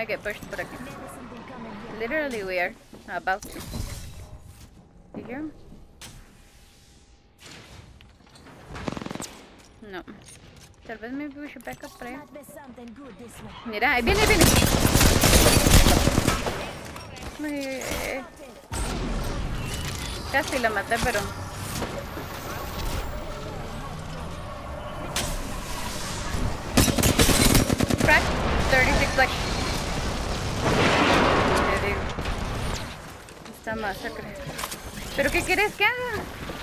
gonna get pushed por aquí. Literally we are about to. You hear him? No. Tal vez maybe we should back up por allá. Mira, ahí viene, ahí viene. Casi la maté, pero... Crack, 36 like. Te digo. Esta masacre. ¿Pero qué quieres que haga?